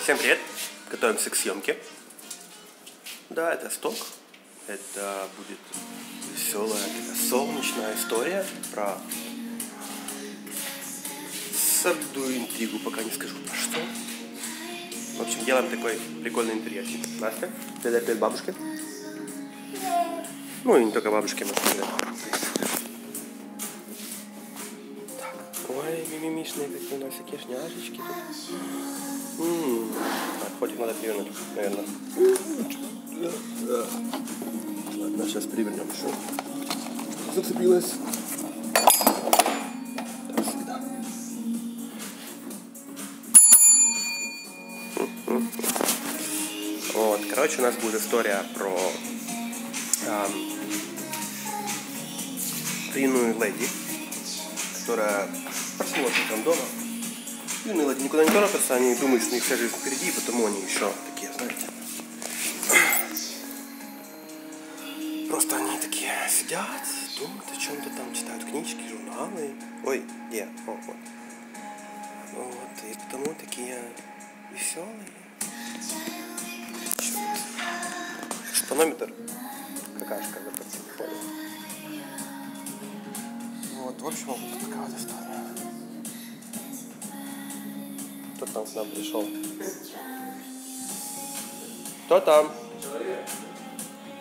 Всем привет! Готовимся к съемке. Да, это сток. Это будет веселая, солнечная история про сабду интригу, пока не скажу про что. В общем, делаем такой прикольный интерьерчик. Настя, передай привет бабушке. Ну и не только бабушке, можно передать. Ой, мимимишные какие у нас всякие шняшечки тут. Так, хоть их надо перевернуть, наверное. Ладно, сейчас перевернем еще. Зацепилась. Так всегда. Вот, короче, у нас будет история про юную леди, которая проснулась утром дома. Юные леди никуда не торопятся, они думают, что у них вся жизнь впереди, и потому они еще такие, знаете. Просто они такие сидят, думают о чем-то там, читают книжки, журналы. Ой, где? О, вот. Вот, и потому такие веселые. Тонометр. Какашка в этом телефоне. Вот, в общем, вот такая вот история. Кто там к нам пришел? Кто там?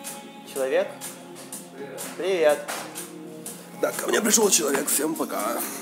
Человек? Привет. Да, ко мне пришел человек. Всем пока.